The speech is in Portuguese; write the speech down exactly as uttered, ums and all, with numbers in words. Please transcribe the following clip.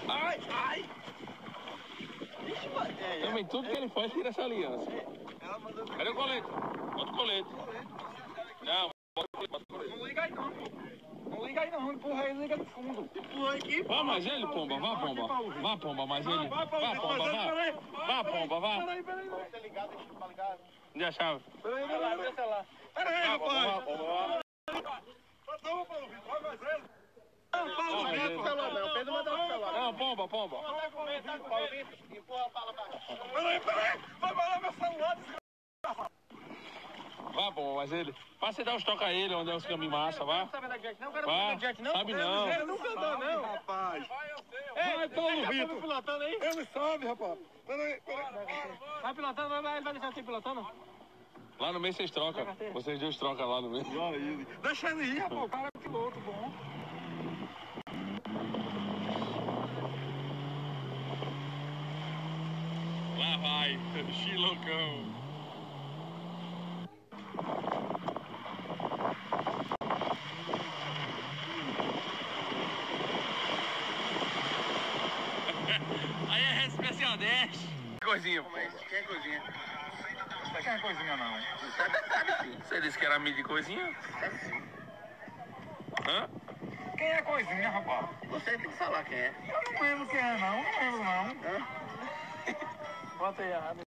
Ai, ai. Ixi, mano. É, Também tudo que ele faz tira essa aliança. ela mandou... Cadê o colete? Bota o colete. Não, bota o colete, bota o colete. Não liga aí não, pô. Não liga aí não, empurra aí, liga no fundo. Empurra aqui. Vá mais ele, pomba, vá, pomba. Vá, pomba, mais ele. Vá, pomba, vá. Vá, pomba, vá. Peraí, peraí, peraí. Tá ligado, deixa eu ligar. Cadê a chave? Peraí, peraí, peraí. Peraí, peraí, rapaz. Vá, pomba, vá. Toma, Paulo Vitor, vai mais ele. Não, Paulo Vitor. Não, Pedro mandou o celular. Não, pomba, pomba. Paulo Vitor, empurra a fala baixo. Peraí, peraí. Vai lá meu celular, desgraçado. Vá, pomba, mais ele. Pra você dar os toques a ele, onde é os caminhos massa, vá. Não sabe da Jack, não? Quero Vá, da Jack, não? sabe não. Ele nunca andou, não. Rapaz. Vai, Paulo Vitor. Pilotando aí? Ele sabe, rapaz. Peraí, peraí. Vai pilotando, vai, vai, ele vai deixar você pilotando? Lá no meio vocês trocam. Vocês dois trocam lá no meio. Igual ele. Deixa ele ir, rapaz. O cara é piloto bom. Lá vai, xilocão. Aí é especial dez. Coisinha, pô. Quem é coisinha? Você quer coisinha não? Você disse que era amigo de coisinha? Hã? Quem é coisinha, rapaz? Você tem que falar quem é. Eu não lembro quem é, não. Não lembro, não. Bota aí errado.